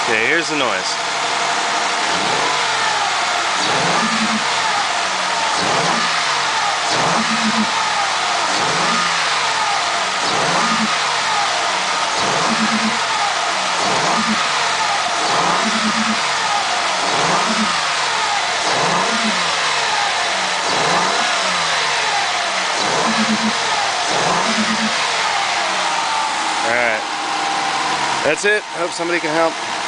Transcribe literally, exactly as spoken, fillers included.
Okay, here's the noise. Alright. That's it. Hope somebody can help.